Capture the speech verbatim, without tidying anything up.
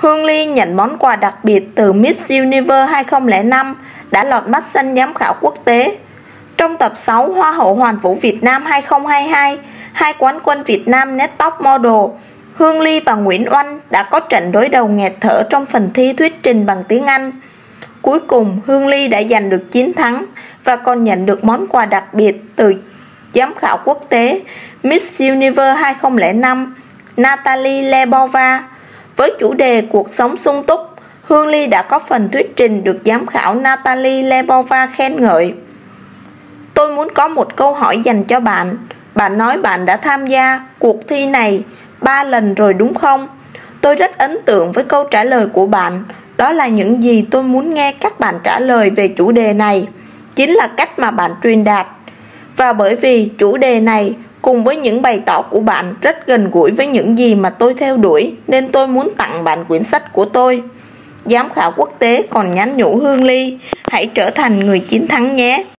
Hương Ly nhận món quà đặc biệt từ Miss Universe hai không không năm, đã lọt mắt xanh giám khảo quốc tế. Trong tập sáu Hoa hậu Hoàn vũ Việt Nam hai không hai hai, hai quán quân Việt Nam Net Top Model, Hương Ly và Nguyễn Oanh đã có trận đối đầu nghẹt thở trong phần thi thuyết trình bằng tiếng Anh. Cuối cùng, Hương Ly đã giành được chiến thắng và còn nhận được món quà đặc biệt từ giám khảo quốc tế Miss Universe hai không không năm, Natalie Lebova. Với chủ đề cuộc sống sung túc, Hương Ly đã có phần thuyết trình được giám khảo Natalie Lebova khen ngợi. Tôi muốn có một câu hỏi dành cho bạn. Bạn nói bạn đã tham gia cuộc thi này ba lần rồi đúng không? Tôi rất ấn tượng với câu trả lời của bạn. Đó là những gì tôi muốn nghe các bạn trả lời về chủ đề này. Chính là cách mà bạn truyền đạt. Và bởi vì chủ đề này cùng với những bày tỏ của bạn rất gần gũi với những gì mà tôi theo đuổi, nên tôi muốn tặng bạn quyển sách của tôi. Giám khảo quốc tế còn nhắn nhủ Hương Ly, hãy trở thành người chiến thắng nhé.